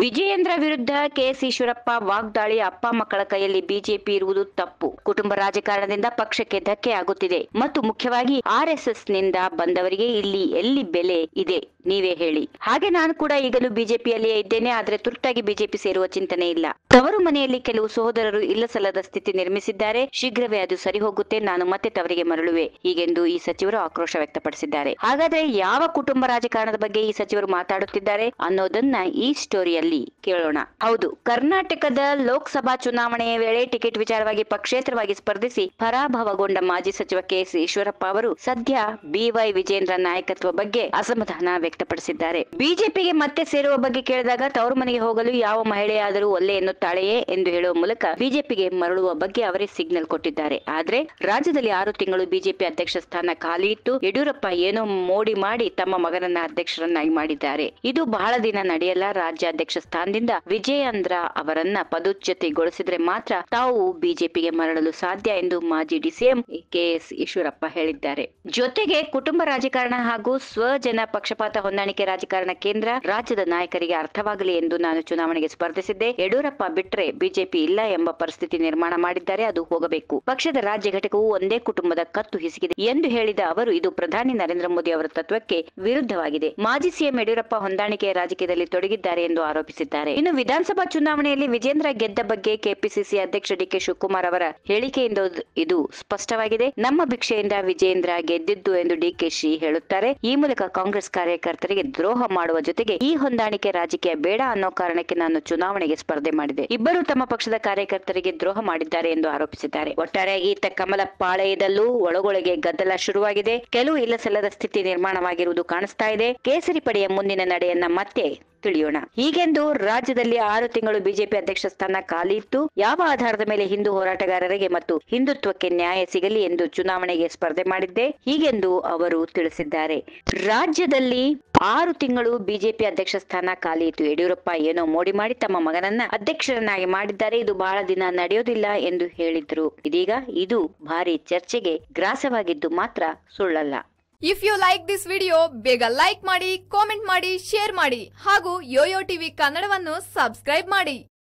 ವಿಜಯೇಂದ್ರ ವಿರುದ್ಧ ಕೆಎಸ್ ಈಶ್ವರಪ್ಪ ವಾಗ್ದಾಳಿ. ಅಪ್ಪ ಮಕ್ಕಳ ಕೈಯಲ್ಲಿ ಬಿಜೆಪಿ ಇರುವುದು ತಪ್ಪು. ಕುಟುಂಬ ರಾಜಕಾರಣದಿಂದ ಪಕ್ಷಕ್ಕೆ ಧಕ್ಕೆ ಆಗುತ್ತಿದೆ ಮತ್ತು ಮುಖ್ಯವಾಗಿ ಆರ್ಎಸ್ಎಸ್ ನಿಂದ ಬಂದವರಿಗೆ ಇಲ್ಲಿ ಎಲ್ಲಿ ಬೆಲೆ ಇದೆ ನೀವೇ ಹೇಳಿ. ಹಾಗೆ ನಾನು ಕೂಡ ಈಗಲೂ ಬಿಜೆಪಿಯಲ್ಲಿಯೇ ಇದ್ದೇನೆ. ಆದ್ರೆ ತುರ್ತಾಗಿ ಬಿಜೆಪಿ ಸೇರುವ ಚಿಂತನೆ ಇಲ್ಲ. ತವರು ಮನೆಯಲ್ಲಿ ಕೆಲವು ಸಹೋದರರು ಇಲ್ಲಸಲ್ಲದ ಸ್ಥಿತಿ ನಿರ್ಮಿಸಿದ್ದಾರೆ. ಶೀಘ್ರವೇ ಅದು ಸರಿ ಹೋಗುತ್ತೆ. ನಾನು ಮತ್ತೆ ತವರಿಗೆ ಮರಳುವೆ ಹೀಗೆಂದು ಈ ಸಚಿವರು ಆಕ್ರೋಶ ವ್ಯಕ್ತಪಡಿಸಿದ್ದಾರೆ. ಹಾಗಾದ್ರೆ ಯಾವ ಕುಟುಂಬ ರಾಜಕಾರಣದ ಬಗ್ಗೆ ಈ ಸಚಿವರು ಮಾತಾಡುತ್ತಿದ್ದಾರೆ ಅನ್ನೋದನ್ನ ಈ ಸ್ಟೋರಿಯಲ್ಲಿ ಕೇಳೋಣ. ಹೌದು, ಕರ್ನಾಟಕದ ಲೋಕಸಭಾ ಚುನಾವಣೆಯ ವೇಳೆ ಟಿಕೆಟ್ ವಿಚಾರವಾಗಿ ಪಕ್ಷೇತರವಾಗಿ ಸ್ಪರ್ಧಿಸಿ ಪರಾಭವಗೊಂಡ ಮಾಜಿ ಸಚಿವ ಕೆಎಸ್ ಈಶ್ವರಪ್ಪ ಅವರು ಸದ್ಯ ಬಿವೈ ವಿಜಯೇಂದ್ರ ನಾಯಕತ್ವ ಬಗ್ಗೆ ಅಸಮಾಧಾನ ವ್ಯಕ್ತಪಡಿಸಿದ್ದಾರೆ. ಬಿಜೆಪಿಗೆ ಮತ್ತೆ ಸೇರುವ ಬಗ್ಗೆ ಕೇಳಿದಾಗ ತವರು ಮನೆಗೆ ಹೋಗಲು ಯಾವ ಮಹಿಳೆಯಾದರೂ ಒಲ್ಲೆ ಎನ್ನುತ್ತಾಳೆಯೇ ಎಂದು ಹೇಳುವ ಮೂಲಕ ಬಿಜೆಪಿಗೆ ಮರಳುವ ಬಗ್ಗೆ ಅವರೇ ಸಿಗ್ನಲ್ ಕೊಟ್ಟಿದ್ದಾರೆ. ಆದ್ರೆ ರಾಜ್ಯದಲ್ಲಿ 6 ತಿಂಗಳು ಬಿಜೆಪಿ ಅಧ್ಯಕ್ಷ ಸ್ಥಾನ ಖಾಲಿ ಇತ್ತು. ಯಡಿಯೂರಪ್ಪ ಏನೋ ಮೋಡಿ ಮಾಡಿ ತಮ್ಮ ಮಗನನ್ನ ಅಧ್ಯಕ್ಷರನ್ನಾಗಿ ಮಾಡಿದ್ದಾರೆ. ಇದು ಬಹಳ ದಿನ ನಡೆಯಲ್ಲ. ರಾಜ್ಯಾಧ್ಯಕ್ಷ ಸ್ಥಾನದಿಂದ ವಿಜಯೇಂದ್ರ ಅವರನ್ನ ಪದಚ್ಯುತಿಗೊಳಿಸಿದ್ರೆ ಮಾತ್ರ ತಾವು ಬಿಜೆಪಿಗೆ ಮರಳಲು ಸಾಧ್ಯ ಎಂದು ಮಾಜಿ ಡಿಸಿಎಂ ಕೆಎಸ್ ಈಶ್ವರಪ್ಪ ಹೇಳಿದ್ದಾರೆ. ಜೊತೆಗೆ ಕುಟುಂಬ ರಾಜಕಾರಣ ಹಾಗೂ ಸ್ವಜನ ಪಕ್ಷಪಾತ ಹೊಂದಾಣಿಕೆ ರಾಜಕಾರಣ ಕೇಂದ್ರ ರಾಜ್ಯದ ನಾಯಕರಿಗೆ ಅರ್ಥವಾಗಲಿ ಎಂದು ನಾನು ಚುನಾವಣೆಗೆ ಸ್ಪರ್ಧಿಸಿದ್ದೆ. ಯಡಿಯೂರಪ್ಪ ಬಿಟ್ರೆ ಬಿಜೆಪಿ ಇಲ್ಲ ಎಂಬ ಪರಿಸ್ಥಿತಿ ನಿರ್ಮಾಣ ಮಾಡಿದ್ದಾರೆ. ಅದು ಹೋಗಬೇಕು. ಪಕ್ಷದ ರಾಜ್ಯ ಘಟಕವು ಒಂದೇ ಕುಟುಂಬದ ಕತ್ತು ಹಿಸುಕಿದೆ ಎಂದು ಹೇಳಿದ ಅವರು ಇದು ಪ್ರಧಾನಿ ನರೇಂದ್ರ ಮೋದಿ ಅವರ ತತ್ವಕ್ಕೆ ವಿರುದ್ಧವಾಗಿದೆ. ಮಾಜಿ ಸಿಎಂ ಯಡಿಯೂರಪ್ಪ ಹೊಂದಾಣಿಕೆಯ ರಾಜಕೀಯದಲ್ಲಿ ತೊಡಗಿದ್ದಾರೆ ಎಂದು ಆರೋಪಿಸಿದ್ದಾರೆ. ಇನ್ನು ವಿಧಾನಸಭಾ ಚುನಾವಣೆಯಲ್ಲಿ ವಿಜೇಂದ್ರ ಗೆದ್ದ ಬಗ್ಗೆ ಕೆಪಿಸಿಸಿ ಅಧ್ಯಕ್ಷ ಡಿಕೆ ಶಿವಕುಮಾರ್ ಅವರ ಹೇಳಿಕೆಯಿಂದ ಇದು ಸ್ಪಷ್ಟವಾಗಿದೆ. ನಮ್ಮ ಭಿಕ್ಷೆಯಿಂದ ವಿಜೇಂದ್ರ ಗೆದ್ದಿದ್ದು ಎಂದು ಡಿಕೆಶಿ ಹೇಳುತ್ತಾರೆ. ಈ ಮೂಲಕ ಕಾಂಗ್ರೆಸ್ ಕಾರ್ಯಕರ್ತರಿಗೆ ದ್ರೋಹ ಮಾಡುವ ಜೊತೆಗೆ ಈ ಹೊಂದಾಣಿಕೆ ರಾಜಕೀಯ ಬೇಡ ಅನ್ನೋ ಕಾರಣಕ್ಕೆ ನಾನು ಚುನಾವಣೆಗೆ ಸ್ಪರ್ಧೆ ಮಾಡಿದೆ. ಇಬ್ಬರು ತಮ್ಮ ಪಕ್ಷದ ಕಾರ್ಯಕರ್ತರಿಗೆ ದ್ರೋಹ ಮಾಡಿದ್ದಾರೆ ಎಂದು ಆರೋಪಿಸಿದ್ದಾರೆ. ಒಟ್ಟಾರೆಯಾಗಿ ಇತ್ತ ಕಮಲ ಪಾಳೆಯದಲ್ಲೂ ಒಳಗೊಳಗೆ ಗದ್ದಲ ಶುರುವಾಗಿದೆ. ಕೆಲವು ಇಲ್ಲಸಲ್ಲದ ಸ್ಥಿತಿ ನಿರ್ಮಾಣವಾಗಿರುವುದು ಕಾಣಿಸ್ತಾ ಇದೆ. ಕೇಸರಿ ಪಡೆಯ ಮುಂದಿನ ನಡೆಯನ್ನ ಮತ್ತೆ ತಿಳಿಯೋಣ. ಹೀಗೆಂದು ರಾಜ್ಯದಲ್ಲಿ 6 ತಿಂಗಳು ಬಿಜೆಪಿ ಅಧ್ಯಕ್ಷ ಸ್ಥಾನ ಖಾಲಿ ಇತ್ತು. ಯಾವ ಆಧಾರದ ಮೇಲೆ ಹಿಂದೂ ಹೋರಾಟಗಾರರಿಗೆ ಮತ್ತು ಹಿಂದುತ್ವಕ್ಕೆ ನ್ಯಾಯ ಸಿಗಲಿ ಎಂದು ಚುನಾವಣೆಗೆ ಸ್ಪರ್ಧೆ ಮಾಡಿದ್ದೆ ಹೀಗೆಂದು ಅವರು ತಿಳಿಸಿದ್ದಾರೆ. ರಾಜ್ಯದಲ್ಲಿ 6 ತಿಂಗಳು ಬಿಜೆಪಿ ಅಧ್ಯಕ್ಷ ಸ್ಥಾನ ಖಾಲಿ ಇತ್ತು. ಯಡಿಯೂರಪ್ಪ ಏನೋ ಮೋಡಿ ಮಾಡಿ ತಮ್ಮ ಮಗನನ್ನ ಅಧ್ಯಕ್ಷರನ್ನಾಗಿ ಮಾಡಿದ್ದಾರೆ. ಇದು ಬಹಳ ದಿನ ನಡೆಯೋದಿಲ್ಲ ಎಂದು ಹೇಳಿದ್ರು. ಇದೀಗ ಇದು ಭಾರಿ ಚರ್ಚೆಗೆ ಗ್ರಾಸವಾಗಿದ್ದು ಮಾತ್ರ ಸುಳ್ಳಲ್ಲ. If you like this video ಬೇಗ ಲೈಕ್ ಮಾಡಿ, ಕಾಮೆಂಟ್ ಮಾಡಿ, ಶೇರ್ ಮಾಡಿ ಹಾಗೂ ಯೋಯೋ ಟಿವಿ ಕನ್ನಡವನ್ನು ಸಬ್ಸ್ಕ್ರೈಬ್ ಮಾಡಿ.